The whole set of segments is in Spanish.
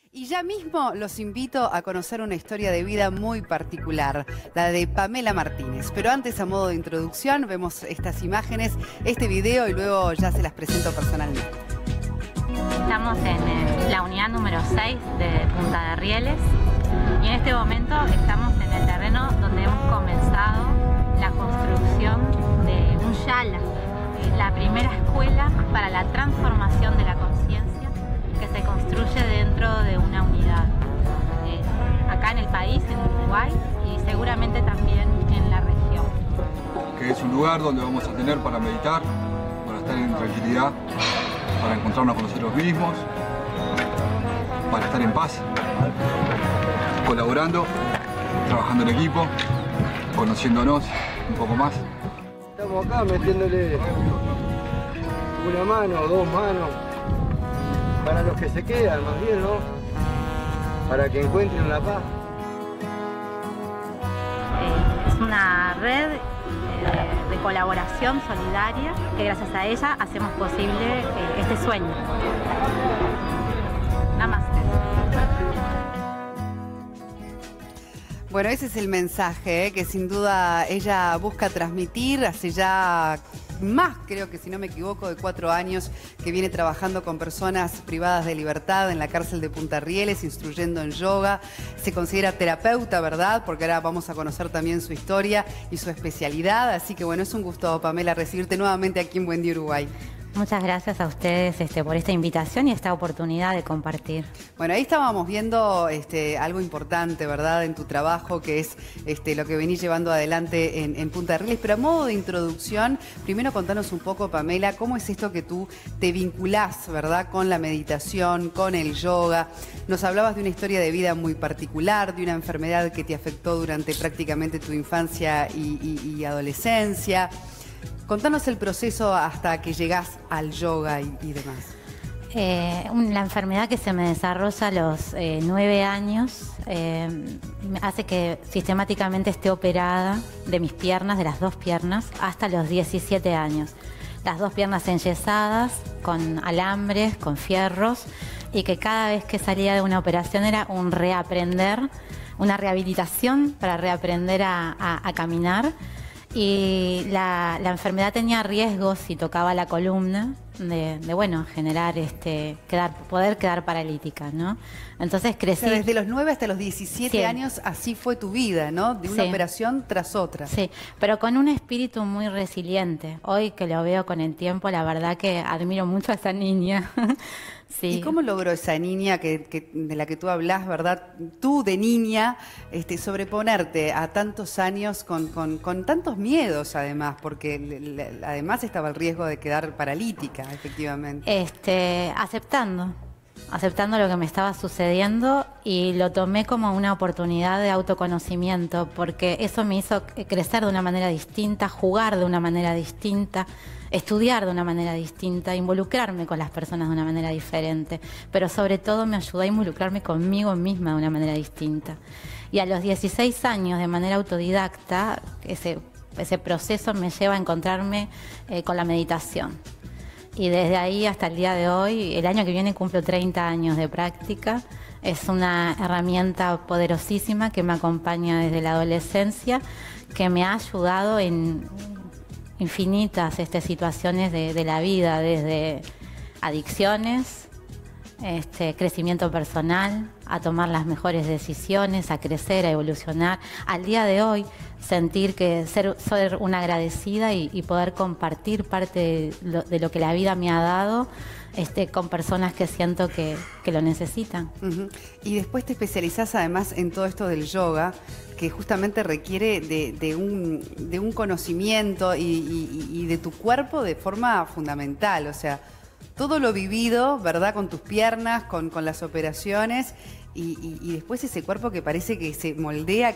Y ya mismo los invito a conocer una historia de vida muy particular, la de Pamela Martínez. Pero antes, a modo de introducción, vemos estas imágenes, este video y luego ya se las presento personalmente. Estamos en la unidad número 6 de Punta de Rieles y en este momento estamos en el terreno donde hemos comenzado la construcción de un Yala, la primera escuela para la transformación de la conciencia que se construye dentro de una unidad, acá en el país, en Uruguay y seguramente también en la región. Que es un lugar donde vamos a tener para meditar, para estar en tranquilidad, para encontrarnos con nosotros mismos, para estar en paz, colaborando, trabajando en equipo, conociéndonos un poco más. Estamos acá metiéndole una mano, dos manos, para los que se quedan, más bien, ¿no? Para que encuentren la paz. Es una red de colaboración solidaria que gracias a ella hacemos posible este sueño. Namaste. Bueno, ese es el mensaje que sin duda ella busca transmitir hace ya más, creo que si no me equivoco, de 4 años que viene trabajando con personas privadas de libertad en la cárcel de Punta Rieles, instruyendo en yoga. Se considera terapeuta, ¿verdad? Porque ahora vamos a conocer también su historia y su especialidad. Así que bueno, es un gusto, Pamela, recibirte nuevamente aquí en Buen Día Uruguay. Muchas gracias a ustedes por esta invitación y esta oportunidad de compartir. Bueno, ahí estábamos viendo algo importante, ¿verdad?, en tu trabajo, que es lo que venís llevando adelante en Punta de Rieles. Pero a modo de introducción, primero contanos un poco, Pamela, cómo es esto que tú te vinculás, ¿verdad?, con la meditación, con el yoga. Nos hablabas de una historia de vida muy particular, de una enfermedad que te afectó durante prácticamente tu infancia y adolescencia. Contanos el proceso hasta que llegás al yoga y demás. La enfermedad que se me desarrolla a los 9 años hace que sistemáticamente esté operada de mis piernas, de las 2 piernas, hasta los 17 años. Las 2 piernas enyesadas, con alambres, con fierros, y que cada vez que salía de una operación era un reaprender, una rehabilitación para reaprender a caminar. Y la enfermedad tenía riesgos si tocaba la columna de generar poder quedar paralítica, ¿no? Entonces crecí. O sea, desde los 9 hasta los 17 años así fue tu vida, ¿no? De una operación tras otra. Sí, pero con un espíritu muy resiliente. Hoy que lo veo con el tiempo, la verdad que admiro mucho a esa niña. Sí. ¿Y cómo logró esa niña de la que tú hablas, verdad? Tú de niña, sobreponerte a tantos años con tantos miedos además, porque además estaba el riesgo de quedar paralítica, efectivamente. Aceptando lo que me estaba sucediendo, y lo tomé como una oportunidad de autoconocimiento, porque eso me hizo crecer de una manera distinta, jugar de una manera distinta, estudiar de una manera distinta, involucrarme con las personas de una manera diferente, pero sobre todo me ayudó a involucrarme conmigo misma de una manera distinta. Y a los 16 años, de manera autodidacta, ese proceso me lleva a encontrarme con la meditación. Y desde ahí hasta el día de hoy, el año que viene cumplo 30 años de práctica. Es una herramienta poderosísima que me acompaña desde la adolescencia, que me ha ayudado en infinitas situaciones de la vida, desde adicciones, crecimiento personal, a tomar las mejores decisiones, a crecer, a evolucionar. Al día de hoy, sentir que ser una agradecida y poder compartir parte de lo que la vida me ha dado con personas que siento que lo necesitan. Y después te especializás además en todo esto del yoga, que justamente requiere de un conocimiento y de tu cuerpo de forma fundamental. O sea, todo lo vivido, ¿verdad?, con tus piernas, con las operaciones, y después ese cuerpo que parece que se moldea,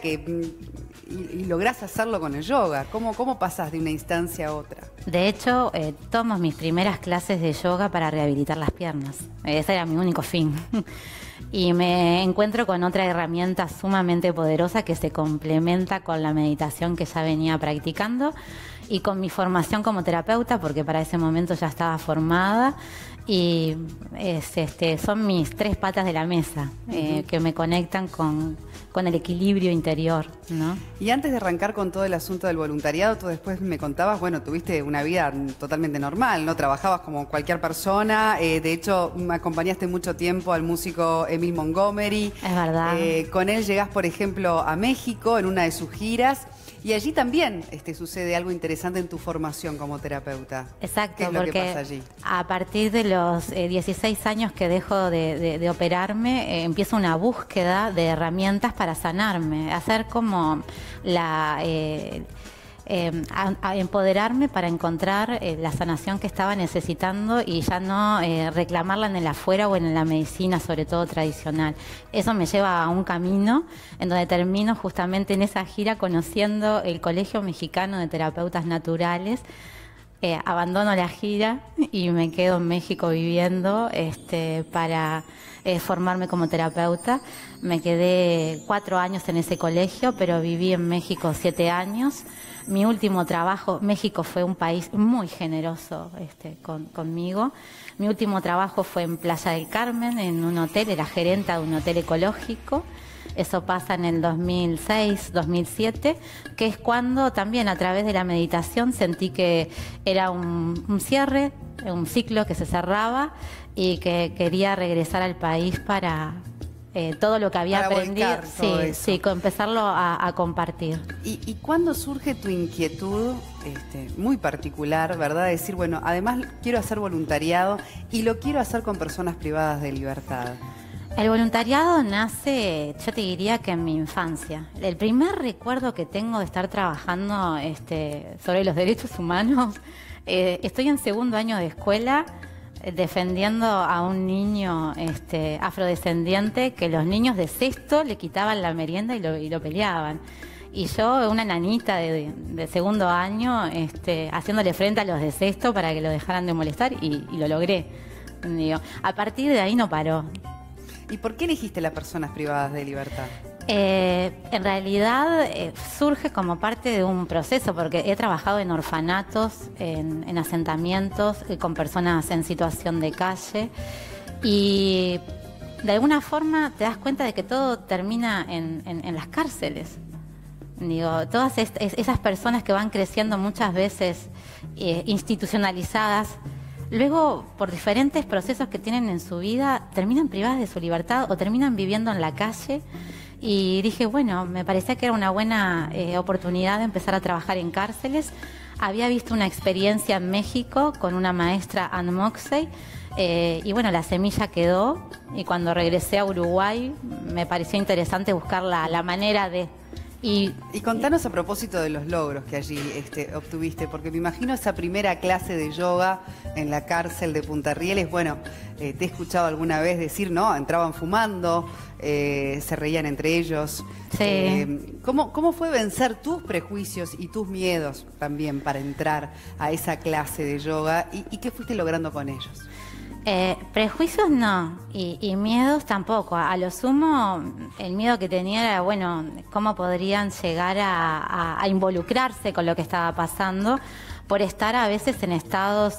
y lográs hacerlo con el yoga. ¿Cómo pasás de una instancia a otra? De hecho, tomo mis primeras clases de yoga para rehabilitar las piernas. Ese era mi único fin. Y me encuentro con otra herramienta sumamente poderosa que se complementa con la meditación que ya venía practicando, y con mi formación como terapeuta, porque para ese momento ya estaba formada. Y son mis 3 patas de la mesa que me conectan con el equilibrio interior, ¿no? Y antes de arrancar con todo el asunto del voluntariado, tú después me contabas, bueno, tuviste una vida totalmente normal, ¿no? Trabajabas como cualquier persona, de hecho me acompañaste mucho tiempo al músico Emil Montgomery. Es verdad. Con él llegás, por ejemplo, a México en una de sus giras. Y allí también sucede algo interesante en tu formación como terapeuta. Exacto, ¿Qué es lo porque que pasa allí? A partir de los 16 años que dejo de operarme, empiezo una búsqueda de herramientas para sanarme, hacer como a empoderarme para encontrar la sanación que estaba necesitando y ya no reclamarla en el afuera o en la medicina, sobre todo tradicional. Eso me lleva a un camino en donde termino justamente en esa gira conociendo el Colegio Mexicano de Terapeutas Naturales. Abandono la gira y me quedo en México viviendo para formarme como terapeuta. Me quedé 4 años en ese colegio, pero viví en México 7 años. Mi último trabajo, México fue un país muy generoso conmigo. Mi último trabajo fue en Playa del Carmen, en un hotel, era gerenta de un hotel ecológico. Eso pasa en el 2006, 2007, que es cuando también a través de la meditación sentí que era un cierre, un ciclo que se cerraba y que quería regresar al país para todo lo que había para aprendido, sí, empezarlo a compartir. ¿Y cuándo surge tu inquietud muy particular, verdad? De decir, bueno, además quiero hacer voluntariado y lo quiero hacer con personas privadas de libertad. El voluntariado nace, yo te diría que en mi infancia. El primer recuerdo que tengo de estar trabajando sobre los derechos humanos, estoy en 2º año de escuela defendiendo a un niño afrodescendiente que los niños de 6º le quitaban la merienda y lo peleaban. Y yo, una nanita de 2º año, haciéndole frente a los de 6º para que lo dejaran de molestar y lo logré. Digo, a partir de ahí no paró. ¿Y por qué elegiste las personas privadas de libertad? En realidad surge como parte de un proceso, porque he trabajado en orfanatos, en asentamientos, con personas en situación de calle, y de alguna forma te das cuenta de que todo termina en las cárceles. Digo, todas esas personas que van creciendo muchas veces institucionalizadas, luego, por diferentes procesos que tienen en su vida, terminan privadas de su libertad o terminan viviendo en la calle. Y dije, bueno, me parecía que era una buena oportunidad de empezar a trabajar en cárceles. Había visto una experiencia en México con una maestra, Ann Moxey, y bueno, la semilla quedó. Y cuando regresé a Uruguay, me pareció interesante buscar la manera de... Y contanos a propósito de los logros que allí obtuviste, porque me imagino esa primera clase de yoga en la cárcel de Punta Rieles. Bueno, te he escuchado alguna vez decir, ¿no? Entraban fumando, se reían entre ellos. Sí. ¿Cómo fue vencer tus prejuicios y tus miedos también para entrar a esa clase de yoga? ¿Y qué fuiste logrando con ellos? Prejuicios no, y miedos tampoco. A lo sumo, el miedo que tenía era, bueno, cómo podrían llegar a involucrarse con lo que estaba pasando por estar a veces en estados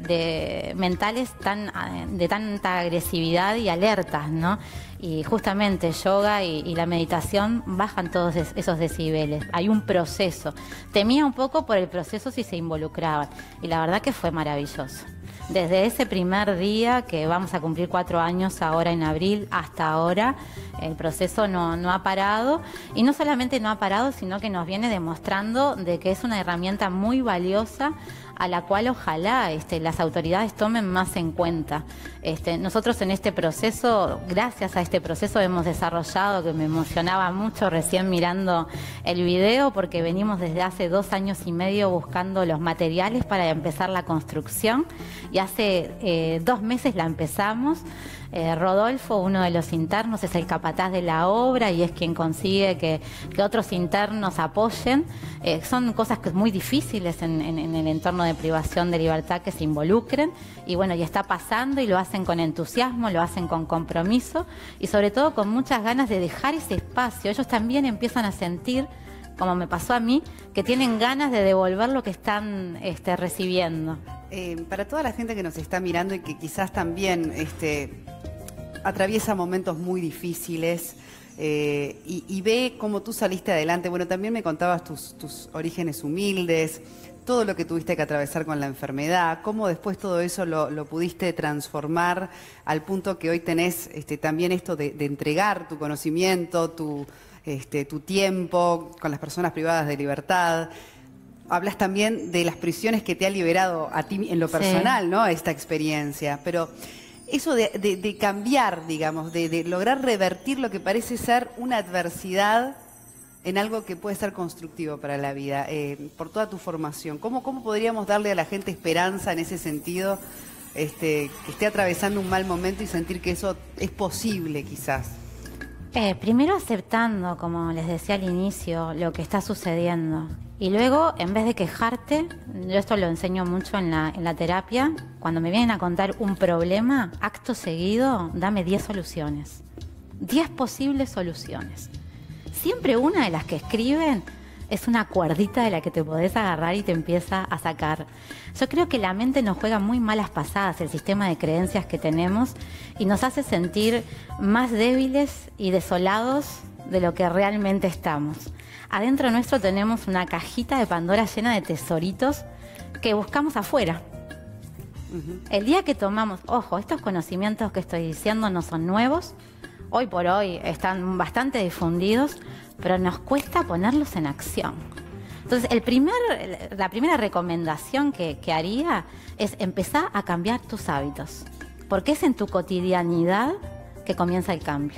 mentales de tanta agresividad y alertas, ¿no? Y justamente yoga y la meditación bajan todos esos decibeles. Hay un proceso. Temía un poco por el proceso si se involucraban, y la verdad que fue maravilloso. Desde ese primer día, que vamos a cumplir 4 años ahora en abril, hasta ahora, el proceso no ha parado. Y no solamente no ha parado, sino que nos viene demostrando de que es una herramienta muy valiosa a la cual ojalá las autoridades tomen más en cuenta. Nosotros en este proceso, gracias a este proceso hemos desarrollado, que me emocionaba mucho recién mirando el video, porque venimos desde hace 2 años y medio buscando los materiales para empezar la construcción, y hace 2 meses la empezamos. Rodolfo, uno de los internos, es el capataz de la obra y es quien consigue que otros internos apoyen. Son cosas que muy difíciles en el entorno de privación de libertad, que se involucren, y bueno, y está pasando, y lo hacen con entusiasmo, lo hacen con compromiso y sobre todo con muchas ganas de dejar ese espacio. Ellos también empiezan a sentir como me pasó a mí, que tienen ganas de devolver lo que están recibiendo. Para toda la gente que nos está mirando y que quizás también atraviesa momentos muy difíciles y ve cómo tú saliste adelante, bueno, también me contabas tus orígenes humildes, todo lo que tuviste que atravesar con la enfermedad, cómo después todo eso lo pudiste transformar al punto que hoy tenés también esto de entregar tu conocimiento, tu tiempo con las personas privadas de libertad. Hablas también de las prisiones que te ha liberado a ti en lo personal, ¿no? Esta experiencia. Pero eso de cambiar, digamos, de lograr revertir lo que parece ser una adversidad en algo que puede ser constructivo para la vida, por toda tu formación. ¿Cómo podríamos darle a la gente esperanza en ese sentido, que esté atravesando un mal momento y sentir que eso es posible quizás? Primero aceptando, como les decía al inicio, lo que está sucediendo. Y luego, en vez de quejarte, yo esto lo enseño mucho en la terapia, cuando me vienen a contar un problema, acto seguido, dame 10 soluciones. 10 posibles soluciones. Siempre una de las que escriben es una cuerdita de la que te podés agarrar y te empieza a sacar. Yo creo que la mente nos juega muy malas pasadas, el sistema de creencias que tenemos, y nos hace sentir más débiles y desolados de lo que realmente estamos. Adentro nuestro tenemos una cajita de Pandora llena de tesoritos que buscamos afuera. El día que tomamos, ojo, estos conocimientos que estoy diciendo no son nuevos, hoy por hoy están bastante difundidos, pero nos cuesta ponerlos en acción. Entonces, la primera recomendación que haría es empezar a cambiar tus hábitos, porque es en tu cotidianidad que comienza el cambio,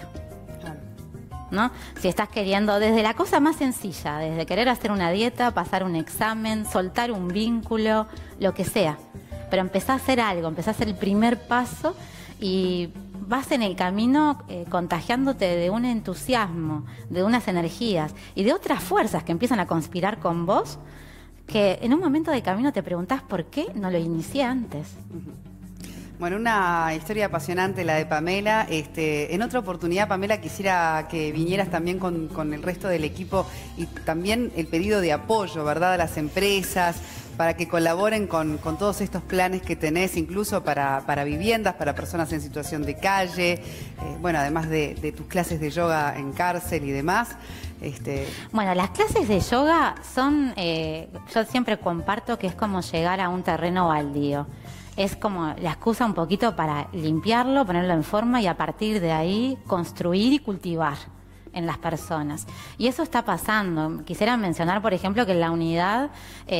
¿no? Si estás queriendo, desde la cosa más sencilla, desde querer hacer una dieta, pasar un examen, soltar un vínculo, lo que sea, pero empezá a hacer algo, empezá a hacer el primer paso y vas en el camino contagiándote de un entusiasmo, de unas energías y de otras fuerzas que empiezan a conspirar con vos, que en un momento del camino te preguntás por qué no lo inicié antes. Bueno, una historia apasionante la de Pamela. En otra oportunidad, Pamela, quisiera que vinieras también con el resto del equipo y también el pedido de apoyo, ¿verdad?, a las empresas, para que colaboren con todos estos planes que tenés, incluso para viviendas, para personas en situación de calle, bueno, además de tus clases de yoga en cárcel y demás. Bueno, las clases de yoga son, yo siempre comparto que es como llegar a un terreno baldío. Es como la excusa un poquito para limpiarlo, ponerlo en forma y a partir de ahí construir y cultivar en las personas. Y eso está pasando. Quisiera mencionar, por ejemplo, que la unidad,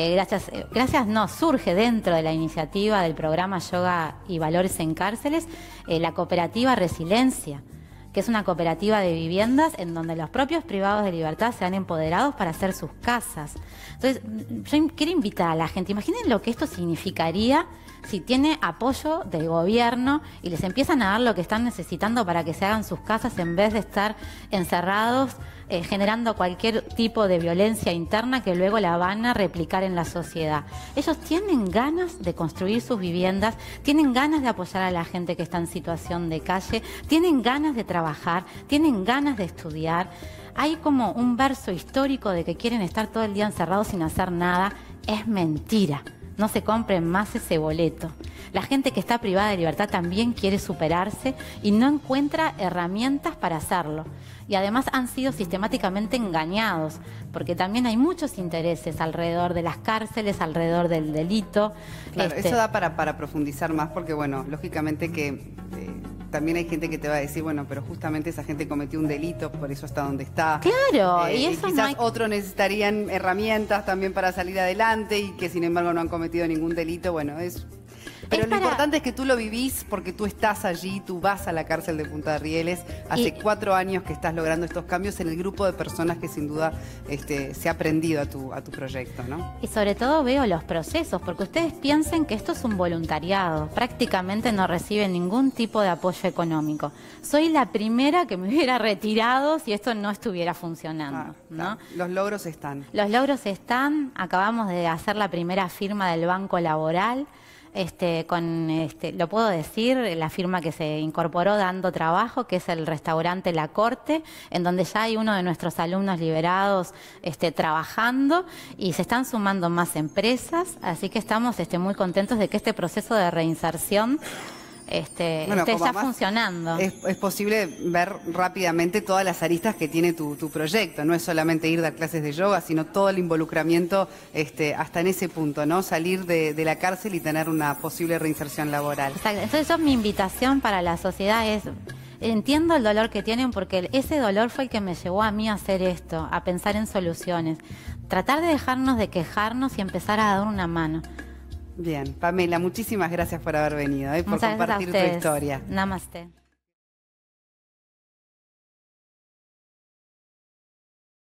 surge dentro de la iniciativa del programa Yoga y Valores en Cárceles, la cooperativa Resiliencia, que es una cooperativa de viviendas en donde los propios privados de libertad se han empoderado para hacer sus casas. Entonces, yo quiero invitar a la gente, imaginen lo que esto significaría si tiene apoyo del gobierno y les empiezan a dar lo que están necesitando para que se hagan sus casas en vez de estar encerrados, generando cualquier tipo de violencia interna que luego la van a replicar en la sociedad. Ellos tienen ganas de construir sus viviendas, tienen ganas de apoyar a la gente que está en situación de calle, tienen ganas de trabajar, tienen ganas de estudiar. Hay como un verso histórico de que quieren estar todo el día encerrados sin hacer nada. Es mentira. No se compren más ese boleto. La gente que está privada de libertad también quiere superarse y no encuentra herramientas para hacerlo. Y además han sido sistemáticamente engañados, porque también hay muchos intereses alrededor de las cárceles, alrededor del delito. Claro, eso da para profundizar más, porque bueno, lógicamente que también hay gente que te va a decir, bueno, pero justamente esa gente cometió un delito, por eso está donde está. Claro, y eso quizás otros necesitarían herramientas también para salir adelante y que sin embargo no han cometido ningún delito. Bueno, pero lo importante es que tú lo vivís porque tú estás allí, tú vas a la cárcel de Punta de Rieles. Hace 4 años que estás logrando estos cambios en el grupo de personas que sin duda se ha aprendido a tu proyecto, ¿no? Y sobre todo veo los procesos, porque ustedes piensen que esto es un voluntariado. Prácticamente no reciben ningún tipo de apoyo económico. Soy la primera que me hubiera retirado si esto no estuviera funcionando, ¿no? Los logros están. Los logros están. Acabamos de hacer la primera firma del Banco Laboral. lo puedo decir, la firma que se incorporó dando trabajo, que es el restaurante La Corte, en donde ya hay uno de nuestros alumnos liberados trabajando y se están sumando más empresas, así que estamos muy contentos de que este proceso de reinserción esté ya funcionando. Es posible ver rápidamente todas las aristas que tiene tu proyecto. No es solamente ir a dar clases de yoga, sino todo el involucramiento hasta en ese punto, ¿no? Salir de la cárcel y tener una posible reinserción laboral. Exacto. Entonces mi invitación para la sociedad es: entiendo el dolor que tienen, porque ese dolor fue el que me llevó a mí a hacer esto, a pensar en soluciones. Tratar de dejarnos de quejarnos y empezar a dar una mano. Bien, Pamela, muchísimas gracias por haber venido, por compartir tu historia. Namaste.